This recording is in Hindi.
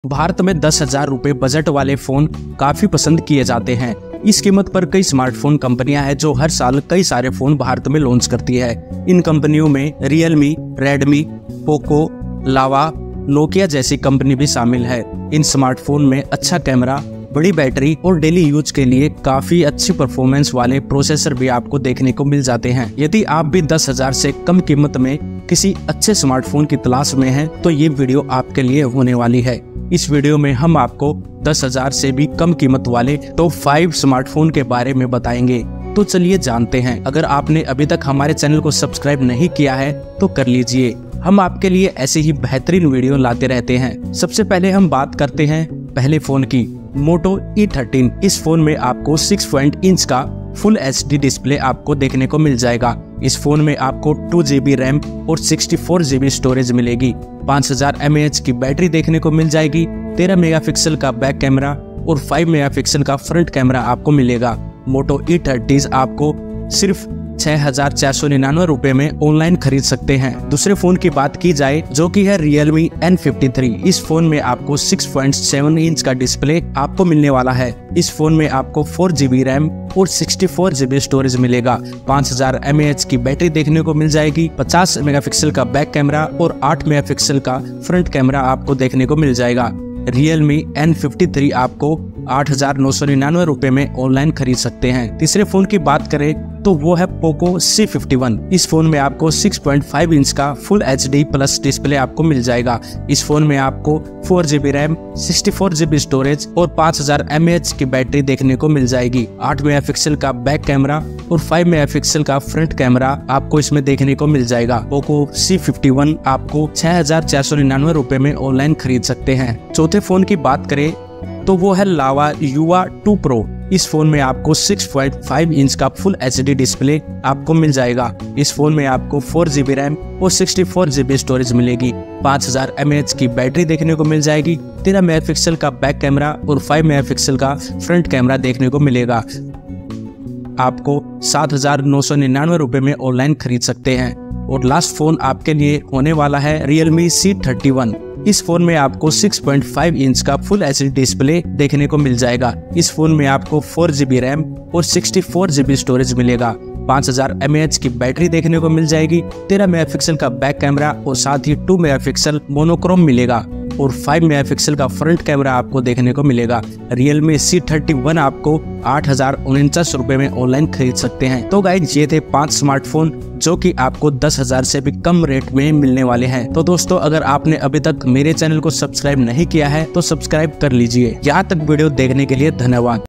भारत में 10,000 रुपए बजट वाले फोन काफी पसंद किए जाते हैं। इस कीमत पर कई स्मार्टफोन कंपनियां हैं जो हर साल कई सारे फोन भारत में लॉन्च करती है। इन कंपनियों में Realme, Redmi, Poco, Lava, Nokia जैसी कंपनी भी शामिल है। इन स्मार्टफोन में अच्छा कैमरा, बड़ी बैटरी और डेली यूज के लिए काफी अच्छी परफॉर्मेंस वाले प्रोसेसर भी आपको देखने को मिल जाते हैं। यदि आप भी 10,000 से कम कीमत में किसी अच्छे स्मार्टफोन की तलाश में हैं, तो ये वीडियो आपके लिए होने वाली है। इस वीडियो में हम आपको 10,000 से भी कम कीमत वाले टॉप 5 स्मार्टफोन के बारे में बताएंगे। तो चलिए जानते हैं। अगर आपने अभी तक हमारे चैनल को सब्सक्राइब नहीं किया है तो कर लीजिए। हम आपके लिए ऐसे ही बेहतरीन वीडियो लाते रहते हैं। सबसे पहले हम बात करते हैं पहले फोन की, मोटो E13। इस फोन में आपको 6 इंच का फुल HD डिस्प्ले आपको देखने को मिल जाएगा। इस फोन में आपको 2GB रैम और 64GB स्टोरेज मिलेगी। 5000 mAh की बैटरी देखने को मिल जाएगी। 13 मेगापिक्सल का बैक कैमरा और 5 मेगापिक्सल का फ्रंट कैमरा आपको मिलेगा। मोटो E30 आपको सिर्फ 6,499 रुपए में ऑनलाइन खरीद सकते हैं। दूसरे फोन की बात की जाए जो कि है Realme N53। इस फोन में आपको 6.7 इंच का डिस्प्ले आपको मिलने वाला है। इस फोन में आपको 4GB रैम और 64GB स्टोरेज मिलेगा। 5000 mAh की बैटरी देखने को मिल जाएगी। 50 मेगापिक्सल का बैक कैमरा और 8 मेगापिक्सल का फ्रंट कैमरा आपको देखने को मिल जाएगा। Realme N53 आपको 8,999 रुपए में ऑनलाइन खरीद सकते हैं। तीसरे फोन की बात करें तो वो है पोको C51। इस फोन में आपको 6.5 इंच का फुल HD प्लस डिस्प्ले आपको मिल जाएगा। इस फोन में आपको 4GB रैम, 64GB स्टोरेज और 5000 mAh की बैटरी देखने को मिल जाएगी। 8 मेगापिक्सल का बैक कैमरा और 5 मेगापिक्सल का फ्रंट कैमरा आपको इसमें देखने को मिल जाएगा। पोको C51 आपको 6,499 रुपए में ऑनलाइन खरीद सकते हैं। चौथे फोन की बात करें तो वो है लावा युवा 2 प्रो। इस फोन में आपको 6.5 इंच का फुल HD डिस्प्ले आपको मिल जाएगा। इस फोन में आपको 4GB रैम और 64GB स्टोरेज मिलेगी। 5000 mAh की बैटरी देखने को मिल जाएगी। 13 मेगापिक्सल का बैक कैमरा और 5 मेगापिक्सल का फ्रंट कैमरा देखने को मिलेगा। आपको 7,999 रुपए में ऑनलाइन खरीद सकते हैं। और लास्ट फोन आपके लिए होने वाला है Realme C31। इस फोन में आपको 6.5 इंच का फुल HD डिस्प्ले देखने को मिल जाएगा। इस फोन में आपको 4GB रैम और 64GB स्टोरेज मिलेगा। 5000 mAh की बैटरी देखने को मिल जाएगी। 13 मेगापिक्सल का बैक कैमरा और साथ ही 2 मेगापिक्सल मोनोक्रोम मिलेगा और 5 मेगापिक्सल का फ्रंट कैमरा आपको देखने को मिलेगा। Realme C31 आपको 8,049 रुपए में ऑनलाइन खरीद सकते हैं। तो गाइस, ये थे 5 स्मार्टफोन जो कि आपको 10,000 से भी कम रेट में मिलने वाले हैं। तो दोस्तों, अगर आपने अभी तक मेरे चैनल को सब्सक्राइब नहीं किया है तो सब्सक्राइब कर लीजिए। यहाँ तक वीडियो देखने के लिए धन्यवाद।